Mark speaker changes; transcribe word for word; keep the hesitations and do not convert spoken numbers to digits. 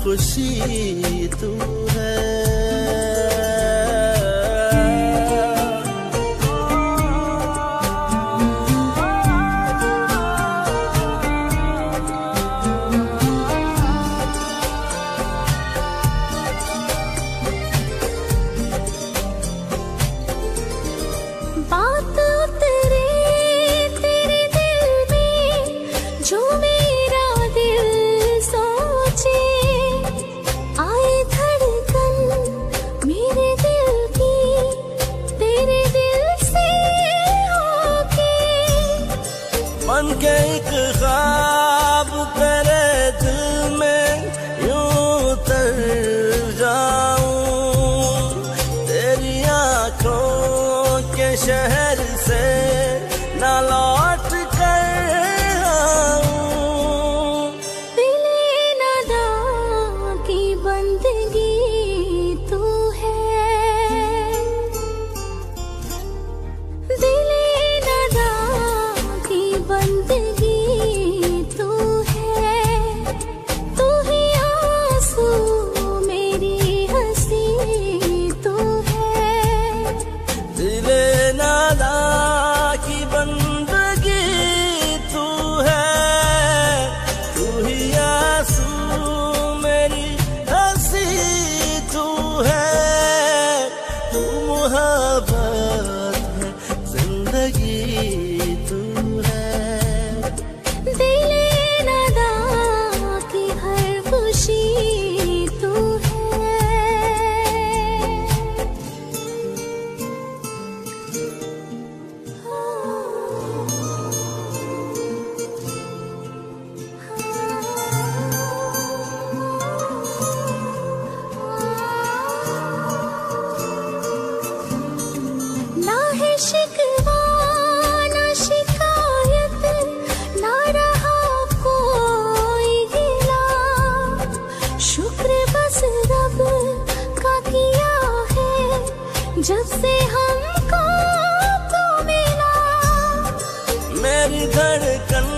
Speaker 1: खुशी तू है। बन के एक ख्वाब तेरे दिल में यूं तर जाऊं, तेरी आंखों के शहर से ना लौट कर आऊं।
Speaker 2: दिले नादा की बंदगी तू है, दिले बंदगी तू है, तू ही आंसू मेरी हंसी तू है।
Speaker 1: दिले नादा की बंदगी तू है, तू ही आंसू मेरी हंसी तू है। तू मोहब्बत है जिंदगी तू
Speaker 2: शिकवा ना शिकायत ना रहा कोई गिला, शुक्र बस रब का किया है जब से हमको तू मिला।
Speaker 1: मेरी धड़कन